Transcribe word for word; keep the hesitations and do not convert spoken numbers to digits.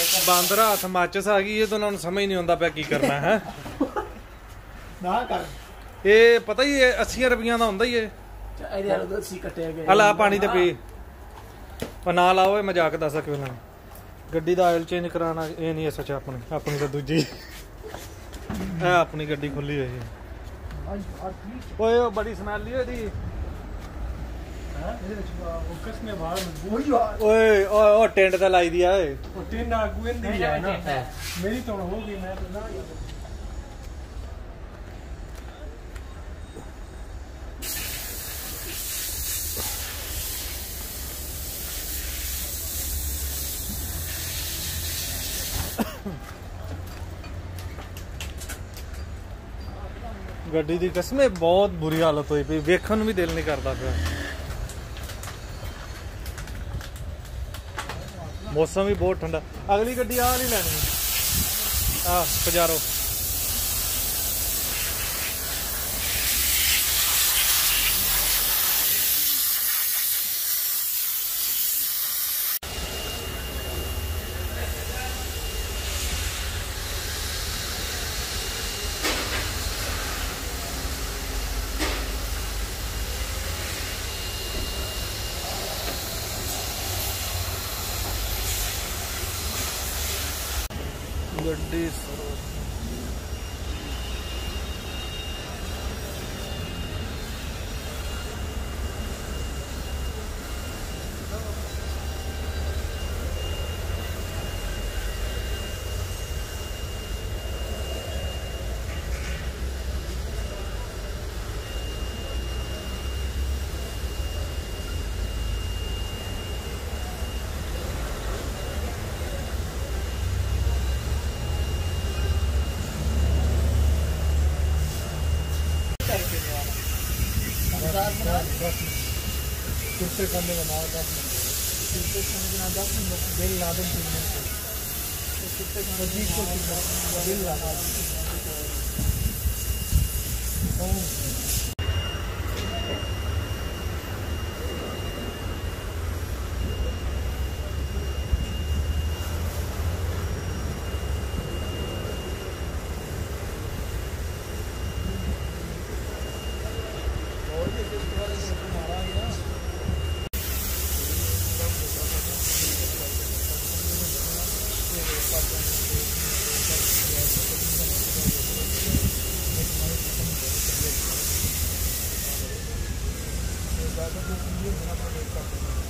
बांदर हाथ माचिस आ गई है तो उन्होंने समझ नहीं आता पे की करना है ना कर ये पता ही है अस्सी रुपया का होंगे ही है अला पानी तो पी ना लाओ मजाक दस क्यों ना गड्डी का ऑयल चेंज कराना ये नहीं सच अपनी अपनी तो दूजी अपनी गड्डी खुली हुई है ओए बड़ी स्मैल ही है ओए ओ टेंट तो लाई दिया है टेंट आगू इंदी है ना मेरी तो हो गई मैं तो ना गड्डी की कसम बहुत बुरी हालत हुई पई वेखन भी दिल नहीं करता पिया मौसम भी बहुत ठंडा अगली गड्डी आ नहीं लैनी आ पजारो गड्डी कुर्ते करने का नाम दस मिनट कुर्ते करने का दस मिनट बिल ला दें तीन मिनट कुर्ते का अजीब को बिल ला ज़्यादा